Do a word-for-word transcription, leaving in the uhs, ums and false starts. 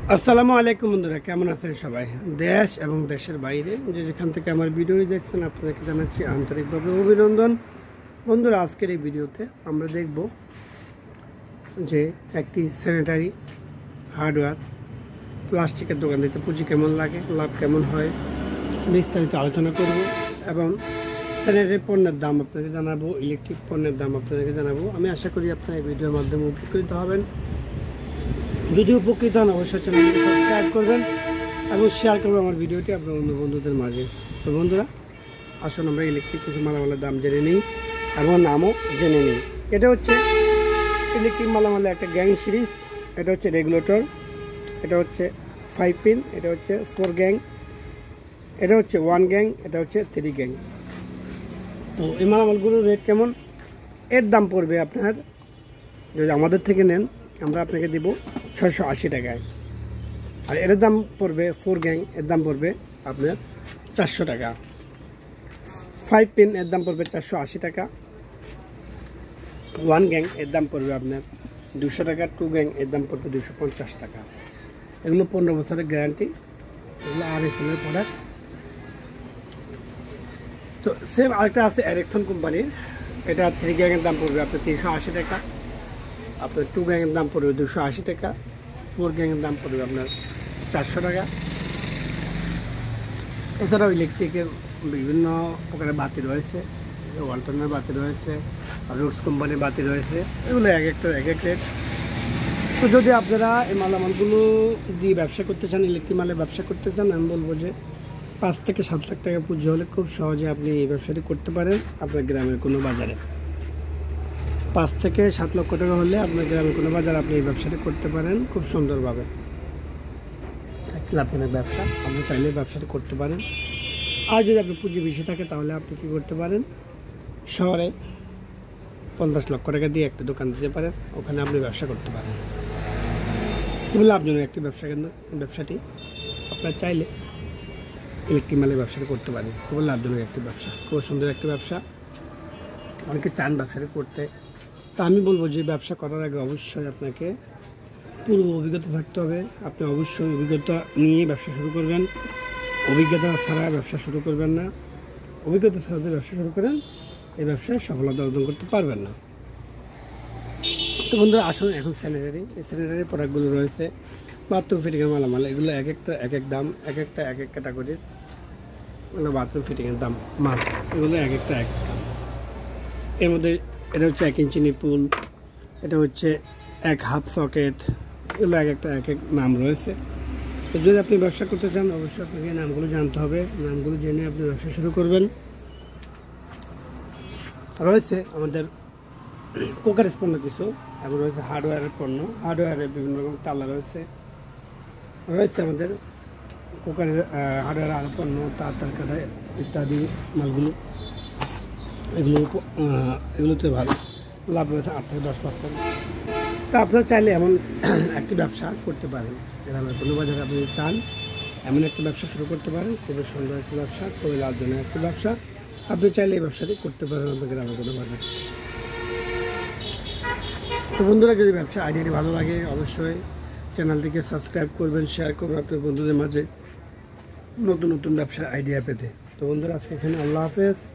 আসসালামু আলাইকুম বন্ধুরা, কেমন আছেন সবাই? দেশ এবং দেশের বাইরে যে যেখান থেকে আমার ভিডিও দেখছেন আপনাদেরকে জানাচ্ছি আন্তরিকভাবে অভিনন্দন। বন্ধুরা, আজকের এই ভিডিওতে আমরা দেখব যে একটি স্যানিটারি হার্ডওয়্যার প্লাস্টিকের দোকান দিতে পুঁজি কেমন লাগে, লাভ কেমন হয়, বিস্তারিত আলোচনা করব এবং স্যানিটারি পণ্যের দাম আপনাকে জানাবো, ইলেকট্রিক পণ্যের দাম আপনাদেরকে জানাবো। আমি আশা করি আপনারা এই ভিডিওর মাধ্যমে উপকৃত হবেন। যদি উপকৃত হন অবশ্যই চ্যানেলটি সাবস্ক্রাইব করবেন এবং শেয়ার করবেন আমার ভিডিওটি আপনার অন্য বন্ধুদের মাঝে। তো বন্ধুরা, আসুন আমরা ইলেকট্রিক কিছু মালামালের দাম জেনে নিই এবং নামও জেনে নিই। এটা হচ্ছে ইলেকট্রিক মালামালের একটা গ্যাং সিরিজ। এটা হচ্ছে রেগুলেটর, এটা হচ্ছে ফাইভ পিন, এটা হচ্ছে ফোর গ্যাং, এটা হচ্ছে ওয়ান গ্যাং, এটা হচ্ছে থ্রি গ্যাং। তো এই মালামালগুলোর রেট কেমন? এর দাম পড়বে আপনার, যদি আমাদের থেকে নেন আমরা আপনাকে দেব ছয়শো আশি টাকায়। আর এর দাম পড়বে ফোর গ্যাং, এর দাম পড়বে আপনার চারশো টাকা। ফাইভ পিন এর দাম পড়বে চারশো আশি টাকা। ওয়ান গ্যাং এর দাম পড়বে আপনার দুশো টাকা। টু গ্যাং এর দাম পড়বে দুশো পঞ্চাশ টাকা। এগুলো পনেরো বছরের গ্যারান্টি, এগুলো আর এর প্রোডাক্ট। তো সেম আরেকটা আছে এরিকসন কোম্পানির, এটা থ্রি গ্যাংয়ের দাম পড়বে আপনার তিনশো আশি টাকা। আপনার টু গ্যাংয়ের দাম পড়বে দুশো আশি টাকা। ফোর গ্যাংয়ের দাম পড়বে আপনার চারশো টাকা। এছাড়াও ইলেকট্রিকের বিভিন্ন প্রকারের বাতি রয়েছে, ওয়ালটনের বাতি রয়েছে, রুটস কোম্পানির বাতি রয়েছে, এগুলো এক একটা এক এক রেট। তো যদি আপনারা এই মালামালগুলো দিয়ে ব্যবসা করতে চান, ইলেকট্রিক মালের ব্যবসা করতে চান, আমি বলবো যে পাঁচ থেকে সাত লাখ টাকা পুঁজি হলে খুব সহজে আপনি এই ব্যবসাটি করতে পারেন আপনার গ্রামের কোনো বাজারে। পাঁচ থেকে সাত লক্ষ টাকা হলে আপনার গ্রামের কোনো বাজার আপনি এই ব্যবসাটি করতে পারেন খুব সুন্দরভাবে। এক লাভজনক ব্যবসা, আপনি চাইলে ব্যবসাটি করতে পারেন। আর যদি আপনার পুঁজি বেশি থাকে তাহলে আপনি কী করতে পারেন, শহরে পঞ্চাশ লক্ষ টাকা দিয়ে একটা দোকান দিতে পারেন, ওখানে আপনি ব্যবসা করতে পারেন। খুবই লাভজনক একটি ব্যবসা, কিন্তু ব্যবসাটি আপনার চাইলে ইলেকট্রিক মালের ব্যবসাটি করতে পারেন। খুবই লাভজনক একটি ব্যবসা, খুব সুন্দর একটি ব্যবসা। অনেকে চান ব্যবসাটি করতে। তা আমি বলবো যে ব্যবসা করার আগে অবশ্যই আপনাকে পূর্ব অভিজ্ঞতা থাকতে হবে। আপনি অবশ্যই অভিজ্ঞতা নিয়ে ব্যবসা শুরু করবেন, অভিজ্ঞতা ছাড়া ব্যবসা শুরু করবেন না। অভিজ্ঞতা ছাড়া যদি ব্যবসা শুরু করেন এই ব্যবসায় সফলতা অর্জন করতে পারবেন না। তো বন্ধুরা, আসুন এখন স্যানিটারি এই স্যানিটারি প্রোডাক্টগুলো রয়েছে, বাথরুম ফিটিংয়ের মালামাল, এগুলো এক একটা এক এক দাম, এক একটা এক এক ক্যাটাগরির মানে বাথরুম ফিটিংয়ের দাম মাল, এগুলো এক একটা এক দাম। এর মধ্যে এটা হচ্ছে এক ইঞ্চি নিপুল, এটা হচ্ছে এক হাফ সকেট, এগুলো এক একটা এক এক নাম রয়েছে। তো যদি আপনি ব্যবসা করতে চান অবশ্যই আপনাকে নামগুলো জানতে হবে, নামগুলো জেনে আপনি ব্যবসা শুরু করবেন। রয়েছে আমাদের কুকারের পণ্য কিছু, এবং রয়েছে হার্ডওয়্যারের পণ্য, হার্ডওয়্যারের বিভিন্ন রকম তালা রয়েছে। রয়েছে আমাদের কুকারের হার্ডওয়্যার আরও পণ্য, তার তরকারি ইত্যাদি মালগুলো, এগুলো এগুলোতে ভালো লাভ রয়েছে, আট থেকে দশ পার্সেন্ট। তা আপনারা চাইলে এমন একটি ব্যবসা করতে পারেন, গ্রামের কোনো বাজারে আপনি চান এমন একটা ব্যবসা শুরু করতে পারেন। খুবই সুন্দর একটি ব্যবসা, খুবই লাভজনক একটি ব্যবসা। আপনি চাইলে এই ব্যবসাটি করতে পারেন আপনার গ্রামের কোনো বাজারে। তো বন্ধুরা, যদি ব্যবসা আইডিয়াটি ভালো লাগে অবশ্যই চ্যানেলটিকে সাবস্ক্রাইব করবেন, শেয়ার করবেন আপনার বন্ধুদের মাঝে নতুন নতুন ব্যবসার আইডিয়া পেতে। তো বন্ধুরা, আজকে এখানে আল্লাহ হাফেজ।